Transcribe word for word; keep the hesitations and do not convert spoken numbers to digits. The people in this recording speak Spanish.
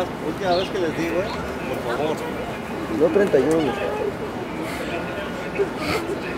más, última vez que les digo, ¿eh? Por favor. No treinta y uno.